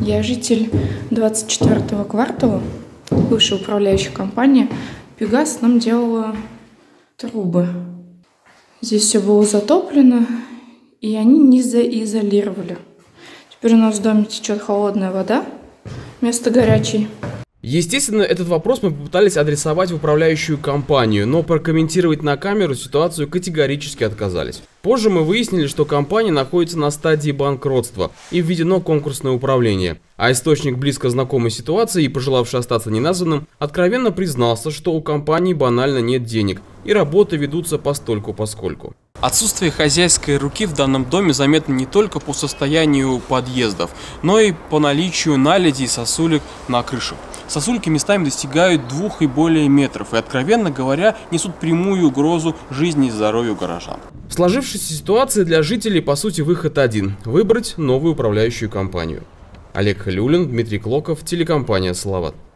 Я житель 24-го квартала, бывшая управляющая компания. Пегас нам делала трубы. Здесь все было затоплено, и они не заизолировали. Теперь у нас в доме течет холодная вода вместо горячей. Естественно, этот вопрос мы попытались адресовать в управляющую компанию, но прокомментировать на камеру ситуацию категорически отказались. Позже мы выяснили, что компания находится на стадии банкротства и введено конкурсное управление. А источник, близко знакомой ситуации и пожелавший остаться неназванным, откровенно признался, что у компании банально нет денег и работы ведутся постольку-поскольку. Отсутствие хозяйской руки в данном доме заметно не только по состоянию подъездов, но и по наличию наледи и сосулек на крышах. Сосульки местами достигают 2 и более метров и, откровенно говоря, несут прямую угрозу жизни и здоровью горожан. В сложившейся ситуации для жителей, по сути, выход один – выбрать новую управляющую компанию. Олег Халиуллин, Дмитрий Клоков, телекомпания «Салават».